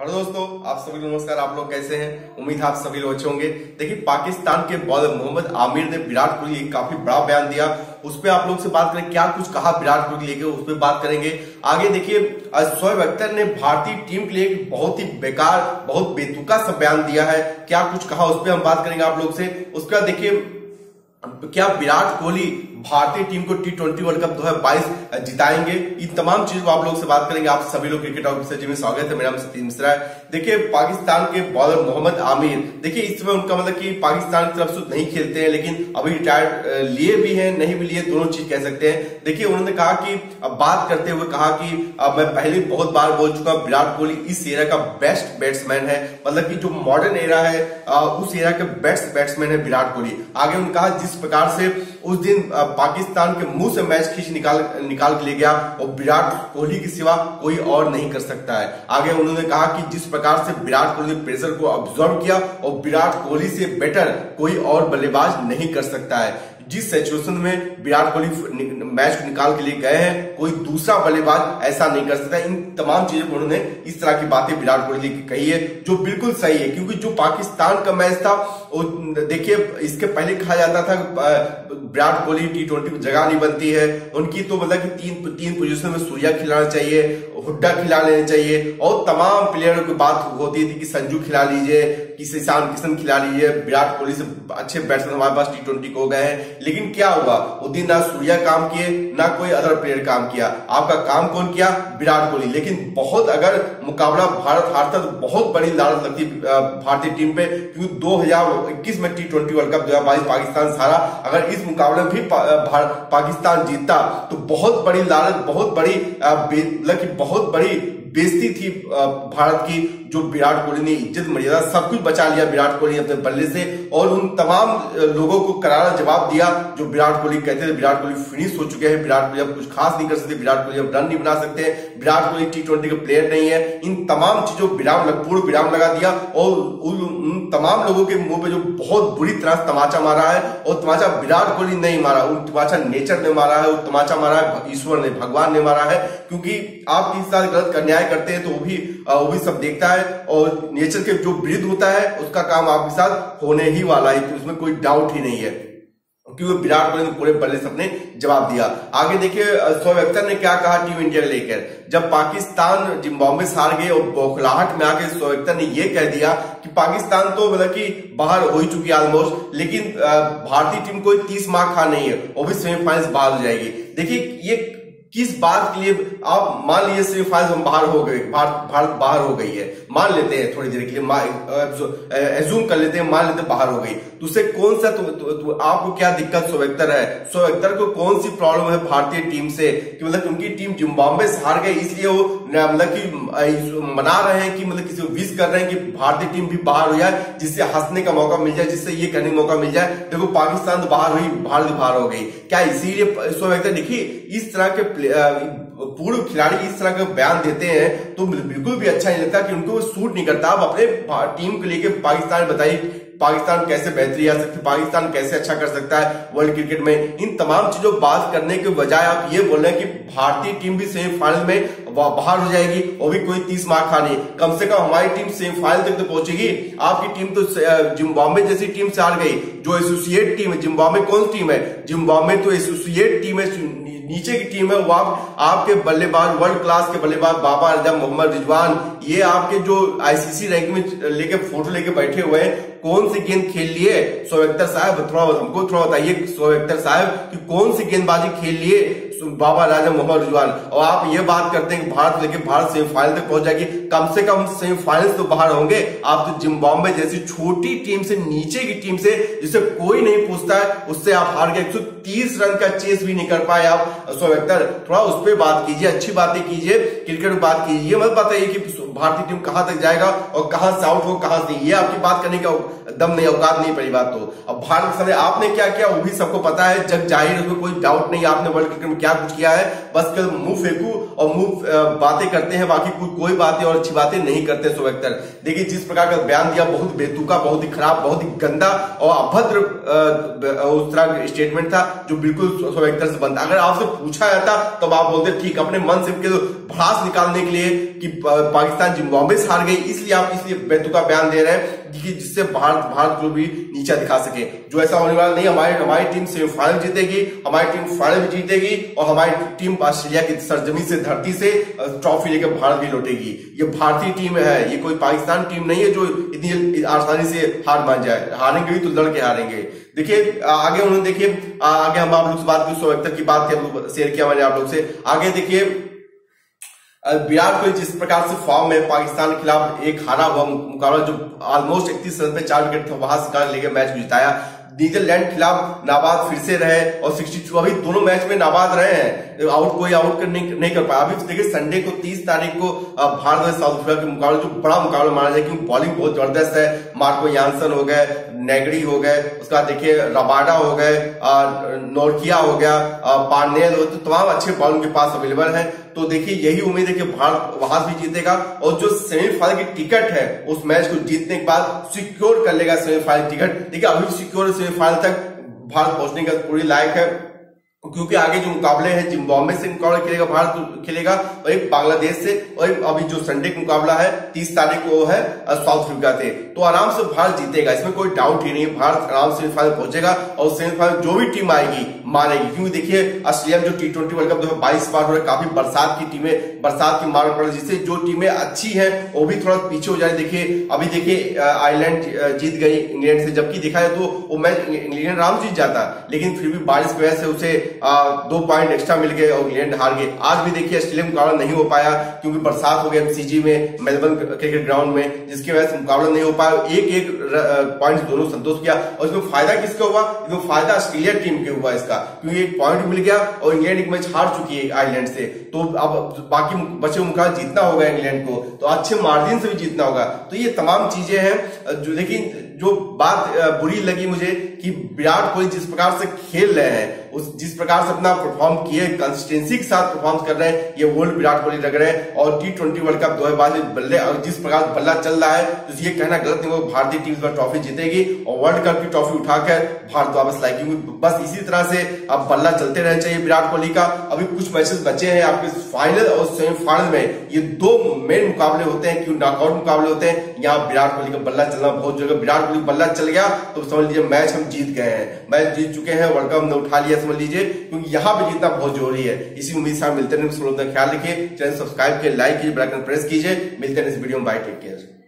Hello दोस्तों, आप सभी को नमस्कार। आप लोग कैसे हैं? उम्मीद है आप सभी लोग अच्छे होंगे। देखिए, पाकिस्तान के बॉलर मोहम्मद आमिर ने विराट कोहली काफी बड़ा बयान दिया। उस पर आप लोग से बात करें, क्या कुछ कहा विराट कोहली लेके, उस पर बात करेंगे। आगे देखिए, शोएब अख्तर ने भारतीय टीम के लिए बहुत ही बेकार, बहुत बेतुका सा बयान दिया है। क्या कुछ कहा उस पर हम बात करेंगे आप लोग से। उसके बाद देखिए, क्या विराट कोहली भारतीय टीम को T20 वर्ल्ड कप 2022 जिताएंगे, इन तमाम चीजों को आप लोग से बात करेंगे। आप सभी लोग क्रिकेट ऑफिसर में स्वागत है। मेरा नाम सतीश मिश्रा है। देखिए, पाकिस्तान के बॉलर मोहम्मद आमिर, देखिए इस समय उनका मतलब कि पाकिस्तान की तरफ से नहीं खेलते हैं, लेकिन अभी रिटायर्ड लिए भी हैं, नहीं भी लिए, दोनों चीज कह सकते हैं। देखिए, उन्होंने कहा कि बात करते हुए कहा कि मैं पहले बहुत बार बोल चुका, विराट कोहली इस एरा का बेस्ट बैट्समैन है, मतलब कि जो मॉडर्न एरा है उस एरा के बेस्ट बैट्समैन है विराट कोहली। आगे उन्होंने कहा, जिस प्रकार से उस दिन पाकिस्तान के मुंह से मैच खींच निकाल के ले गया, और विराट कोहली की सिवा कोई और नहीं कर सकता है। आगे उन्होंने कहा कि जिस प्रकार से विराट कोहली ने प्रेशर को ऑब्जर्व किया, और विराट कोहली से बेटर कोई और बल्लेबाज नहीं कर सकता है। जिस सिचुएशन में विराट कोहली मैच को निकाल के लिए गए हैं, कोई दूसरा बल्लेबाज ऐसा नहीं कर सकता। इन तमाम चीजों को उन्होंने इस तरह की बातें विराट कोहली की कही है, जो बिल्कुल सही है। क्योंकि जो पाकिस्तान का मैच था, देखिए इसके पहले कहा जाता था विराट कोहली T20 में जगह नहीं बनती है उनकी, तो मतलब कि तीन पोजीशन में सूर्या खिलाना चाहिए, हुड्डा खिला लेना चाहिए, और तमाम प्लेयरों की बात होती थी कि संजू खिला लीजिए, किसी ईशान किशन खिला लीजिए। विराट कोहली से अच्छे बैट्समैन हमारे पास T20 को हो गए हैं, लेकिन क्या हुआ उस दिन? ना सूर्या काम किए, ना कोई अदर प्लेयर काम किया। आपका काम कौन किया? विराट कोहली। लेकिन बहुत अगर मुकाबला भारत हारता तो बहुत बड़ी लानत लगती भारतीय टीम पे, क्योंकि 2021 में T20 वर्ल्ड कप 2022 पाकिस्तान हारा। अगर इस मुकाबले में भी पाकिस्तान जीतता तो बहुत बड़ी लानत, बहुत बड़ी बहुत बड़ी बेइज्जती थी भारत की, जो विराट कोहली ने इज्जत मर्यादा सब कुछ बचा लिया विराट कोहली अपने बल्ले से, और उन तमाम लोगों को करारा जवाब दिया जो विराट कोहली कहते थे विराट कोहली फिनिश हो चुके हैं, विराट कोहली अब कुछ खास नहीं कर सकते, विराट कोहली अब रन नहीं बना सकते, विराट कोहली T20 के प्लेयर नहीं है। इन तमाम चीजों पूर्ण विराम लगा दिया, और उन तमाम लोगों के मुंह पे जो बहुत बुरी तरह से तमाचा मारा है, और तमाचा विराट कोहली नहीं मारा, वो तमाचा नेचर ने मारा है, वो तमाचा मारा है ईश्वर ने, भगवान ने मारा है। क्योंकि आप किसी साथ गलत न्याय करते हैं तो वो भी सब देखता है, और नेचर के जो विरुद्ध होता है उसका काम आपके साथ होने ही वाला है, तो उसमें कोई डाउट ही नहीं है। क्योंकि विराट कोहली ने पूरे बल्ले से अपने जवाब दिया। आगे देखिए, शोएब अख्तर ने क्या कहा टीम इंडिया को लेकर। जब पाकिस्तान जिम्बाब्वे से हार गए और बौखलाहट में आके शोएब अख्तर ने यह कह दिया कि पाकिस्तान तो मतलब कि बाहर हो ही चुकी है ऑलमोस्ट, लेकिन भारतीय टीम को 30 मार्क खा नहीं है, वो भी सेमीफाइनल बाहर हो जाएगी। देखिए, ये किस बात के लिए? आप मान लीजिए सेमीफाइनल हम बाहर हो गए, भारत बाहर हो गई है, मान लेते हैं थोड़ी देर के लिए, एज्यूम कर लेते हैं, मान लेते हैं बाहर हो गई, तो उससे कौन सा तो आपको क्या दिक्कत शोएब अख्तर है? शोएब अख्तर को कौन सी प्रॉब्लम है भारतीय टीम से कि मतलब उनकी टीम जिम्बाब्वे से हार गई, इसलिए वो मतलब कि मना रहे हैं कि मतलब किसी को विश कर रहे हैं कि भारतीय टीम भी बाहर हो जाए, जिससे हंसने का मौका मिल जाए, जिससे ये करने का मौका मिल जाए। देखो, पाकिस्तान तो बाहर हुई, भारत भी बाहर हो गई, क्या इसीलिए शोएब अख्तर? देखिए, इस तरह के पूर्व खिलाड़ी इस तरह का बयान देते हैं तो बिल्कुल भी अच्छा नहीं लगता, कि उनको सूट नहीं करता। आप अपने टीम को लेके पाकिस्तान बताइए, पाकिस्तान कैसे बेहतरी आ सकती है, पाकिस्तान कैसे अच्छा कर सकता है वर्ल्ड क्रिकेट में। इन तमाम चीजों बात करने के बजाय आप ये बोल रहे हैं कि भारतीय टीम भी सेमीफाइनल में बाहर हो जाएगी, और भी कोई 30 मार्क खानी। कम से कम हमारी टीम सेमीफाइनल तक तो पहुंचेगी। आपकी टीम तो जिम्बाब्वे जैसी टीम से हार गई, जो एसोसिएट टीम है। जिम्बाब्वे कौन सी टीम है? जिम्बाब्वे तो एसोसिएट टीम है, नीचे की टीम है। वो आपके बल्लेबाज, वर्ल्ड क्लास के बल्लेबाज बाबर आजम, मोहम्मद रिजवान, ये आपके जो ICC रैंक में लेके फोटो लेके बैठे हुए हैं, कौन सी गेंद खेल लिए शोएब अख्तर साहब? हमको थोड़ा बताइए शोएब अख्तर साहब कि कौन सी गेंदबाजी खेल लिए बाबर आजम, मोहम्मद रिजवान। और आप ये बात करते हैं कि भारत लेके भारत सेमीफाइनल तक पहुंच जाएगी, कम से कम सेमीफाइनल तो बाहर होंगे। आप तो जिम्बाब्वे जैसी छोटी टीम से, नीचे की टीम से, जिसे कोई नहीं पूछता है, उससे आप हार गए। 130 रन का चेस भी नहीं कर पाए आप शोएब अख्तर। थोड़ा उस पर बात कीजिए, अच्छी बातें कीजिए, क्रिकेट में बात कीजिए, मत बताइए कि भारतीय टीम कहां तक जाएगा और कहां से आउट हो, कहां से। ये आपकी बात करने का दम नहीं, औकात नहीं पड़ी बात। तो अब भारत के सामने आपने क्या किया वो भी सबको पता है, जग जाहिर है, कोई डाउट नहीं आपने वर्ल्ड क्रिकेट में क्या कुछ किया है। बस कल मुंह फेंकू और मुंह बातें करते हैं, बाकी कोई बातें और अच्छी बातें नहीं करते शोएब अख्तर। देखिए, जिस प्रकार का बयान दिया, बहुत बेतुका, बहुत ही खराब, बहुत ही गंदा और अभद्र उस तरह स्टेटमेंट था। जो बिल्कुल स्वाभाविक तरह से बनता। अगर आपसे पूछा जाता तब आप बोलते ठीक अपने मन से भड़ास निकालने के लिए कि पाकिस्तान जिम्बाब्वे से हार गई इसलिए आप इसलिए बेतुका बयान दे रहे हैं कि जिससे भारत को भी नीचा दिखा सके। जो ऐसा होने वाला नहीं, हमारी टीम सेमीफाइनल जीतेगी, हमारी टीम फाइनल भी जीतेगी और हमारी टीम ऑस्ट्रेलिया की सरजमी से धरती से ट्रॉफी लेकर भारत भी लौटेगी। ये भारतीय टीम है, ये कोई पाकिस्तान टीम नहीं है जो इतनी आसानी से हार मान जाए। हारेंगे भी तो लड़के हारेंगे। देखिए आगे उन्होंने देखिए आगे हम आप लोग से बात की स्वागत की बात शेयर किया मैंने आप लोग से। आगे देखिए विराट कोहली जिस प्रकार से फॉर्म में पाकिस्तान के खिलाफ एक हारा हुआ मुकाबला जो ऑलमोस्ट 31 रन पे 4 विकेट था वहां से लेकर मैच जिताया। नीदरलैंड के खिलाफ नाबाद फिर से रहे और 62 अभी दोनों मैच में नाबाद रहे हैं, कोई आउट नहीं कर पाया। अभी देखिए संडे को 30 तारीख को भारत और साउथ अफ्रीका के मुकाबले जो बड़ा मुकाबला माना जाए क्योंकि बॉलिंग बहुत जबरदस्त है। मार्को यानसन हो गए, नेगरी हो गए, उसके बाद देखिए रबाडा हो गए, नोरकिया हो गया, पार्नेल हो, तो तमाम अच्छे बॉलिंग के पास अवेलेबल है। तो देखिए यही उम्मीद है कि भारत वहां भी जीतेगा और जो सेमीफाइनल की टिकट है उस मैच को जीतने के बाद सिक्योर कर लेगा सेमीफाइनल टिकट। देखिए अभी सिक्योर सेमीफाइनल तक भारत पहुंचने का पूरी लायक है क्योंकि आगे जो मुकाबले हैं जिम्बाब्वे से मुकाबला खेलेगा, भारत खेलेगा और एक बांग्लादेश से और अभी जो संडे का मुकाबला है 30 तारीख को है साउथ अफ्रीका से। तो आराम से भारत जीतेगा, इसमें कोई डाउट ही नहीं। भारत आराम से सेमीफाइनल पहुंचेगा और सेमीफाइनल जो भी टीम आएगी मारेगी क्योंकि देखिए ऑस्ट्रेलिया में जो T20 वर्ल्ड कप 2022 बार हो रहा है काफी बरसात की मार पड़ रही है जिससे जो टीमें अच्छी है वो भी थोड़ा पीछे हो जाए। देखिए अभी देखिए आयरलैंड जीत गई इंग्लैंड से, जबकि देखा जाए तो वो मैच इंग्लैंड आराम जीत जाता लेकिन फिर भी बारिश की वजह से उसे 2 पॉइंट एक्स्ट्रा मिल गए और इंग्लैंड हार गए। आज भी देखिए ऑस्ट्रेलिया मुकाबला नहीं हो पाया क्योंकि बरसात हो गया MCG में, मेलबर्न क्रिकेट ग्राउंड में, जिसकी वजह से मुकाबला नहीं हो पाया। एक पॉइंट दोनों संतोष किया और इसमें फायदा किसका हुआ? इसमें फायदा ऑस्ट्रेलिया टीम के हुआ इसका क्योंकि एक पॉइंट मिल गया और इंग्लैंड एक मैच हार चुकी है आयरलैंड से। तो अब बाकी बचे मुकाबला जीतना होगा इंग्लैंड को, तो अच्छे मार्जिन से भी जीतना होगा। तो ये तमाम चीजें हैं जो देखिए जो बात बुरी लगी मुझे कि विराट कोहली जिस प्रकार से खेल रहे हैं जिस प्रकार से अपना परफॉर्म किए कंसिस्टेंसी के साथ परफॉर्म कर रहे हैं ये वर्ल्ड विराट कोहली लग रहे हैं। और T20 वर्ल्ड कप 2022 बल्ले जिस प्रकार बल्ला चल रहा है तो ये कहना गलत नहीं, वो भारतीय टीम पर ट्रॉफी जीतेगी और वर्ल्ड कप की ट्रॉफी उठाकर भारत वापस लाएगी। बस इसी तरह से अब बल्ला चलते रहना चाहिए विराट कोहली का। अभी कुछ मैचेस बचे हैं आपके फाइनल और सेमीफाइनल में, ये 2 मेन मुकाबले होते हैं क्यों नॉकआउट मुकाबले होते हैं। यहाँ विराट कोहली का बल्ला चलना बहुत जरूरी है। विराट कोहली बल्ला चल गया तो समझ लीजिए मैच हम जीत गए हैं, मैच जीत चुके हैं, वर्ल्ड कप हमने उठा लिया समझ लीजिए, क्योंकि यहाँ पे जीतना बहुत जरूरी है। इसी उम्मीद से मिलते हैं, ख्याल रखिए, चैनल सब्सक्राइब कीजिए, लाइक कीजिए, बेल आइकन प्रेस कीजिए। मिलते हैं इस वीडियो में, बाय, टेक केयर।